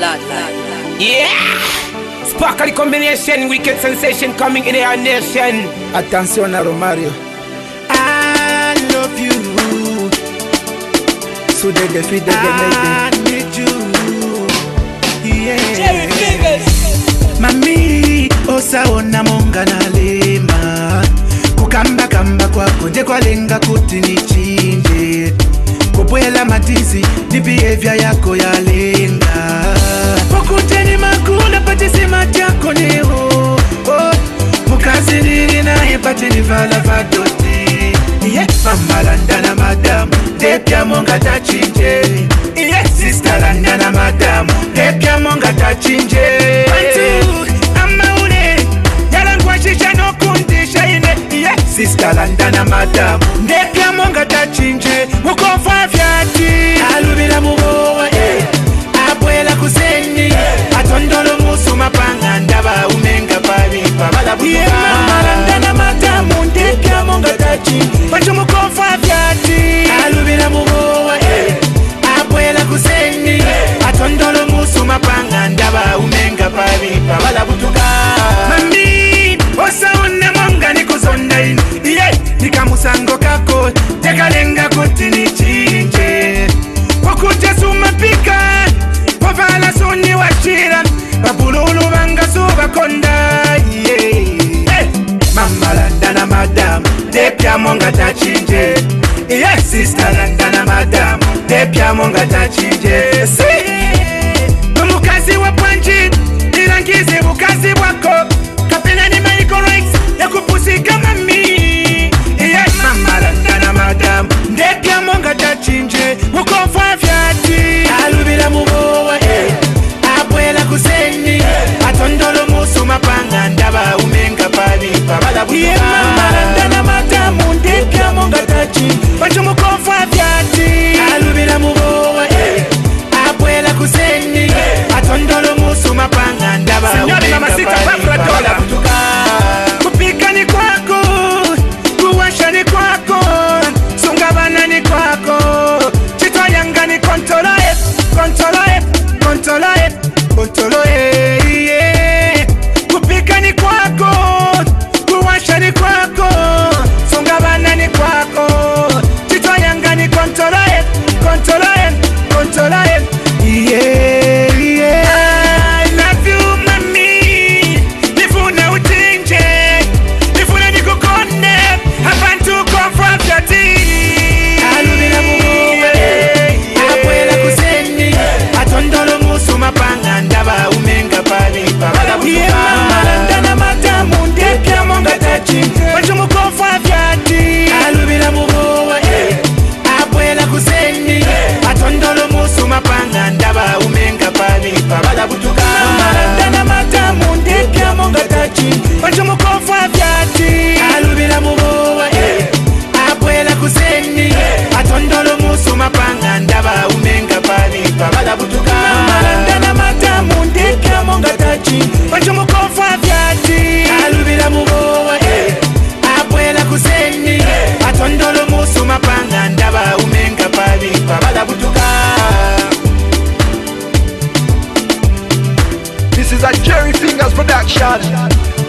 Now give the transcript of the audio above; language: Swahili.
Yeah! Sparkly combination, wicked sensation coming in our nation. Attention a Romario. I love you. So they defeat the I need you. Yeah. Jerry Fingers. Mami, osaona monga na lema. Kukamba kamba kwako ndekwalenga kuti nichinje. Kupwela matizi ni behavior yako ya lenga. Pokuteni makula patisi machako neho. Mukazi nini na hepati ni vala vadote. Mama landa na madamu depya monga tachinje. Sister landa na madamu depya monga tachinje. Ama ule yalangwa shisha no kundisha ine. Sister landa na madamu depya monga tachinje. Mukofa vyati alubila mugowa abwela kuseni atondolo musu mapanga ndaba umenga pabipa balabuka. Mama landa na madamu depya monga tachinje. Pancho mukofa vyati alubila mugowa abwela kuseni atondolo musu mapanga ndaba umenga pabipa balabuka. Mami osaona monga nikuzonda ini nikamusango kako tekalenga kuti nichinje. Kukuja sumapika wavala soni wachira babululu banga suba konda. Mama landa na madamu depya monga tachinje. Sister landa na madamu depya monga tachinje. Umukazi wa panji irangize bukazi bwako kapena ni Michael Rex ya kupusika mami. Mama landa na madamu depya monga tachinje. Ukofa vyati alubila mugowa abwela kuseni atondolo musu mapanga ndaba umenga pabipa balabuka. Mama landa na madamu depya monga tachinje. Pancho mukofa vyati alubila mugowa abwela kuseni atondolo musu mapanga ndaba umenga pabipa. Kupika ni kwako, kuwasha ni kwako, sungabana ni kwako, chitwa yanga ni kontrole, kontrole, kontrole, kontrole, yeah. Kupika ni kwako, kuwasha ni kwako, sungabana ni kwako, chitwa yanga ni kontrole, kontrole, kontrole, yeah, yeah. I love you mami, nifuna uchinje, nifuna nikukonde, abantu kofa vyati alubila mugowe abwela kuseni atondolo musu mapanga ndaba umenga pabipa balabuka. Mama landa na madamu depya monga tachinje. Pancho mukofa vyati alubila mugowe abwela kuseni atondolo musu mapanga ndaba umenga pabipa balabuka. Mama landa na madamu depya monga tachinje. Pancho mukofa vyati alubila mugowe abwela kuseni atondolo musu mapanga ndaba umenga pabipa balabuka. Mama landa na madamu depya monga tachinje. Pancho mukofa vyati alubila mugowe abwela kuseni atondolo musu mapanga ndaba umenga pabipa balabuka. This is a Jerry Fingers production.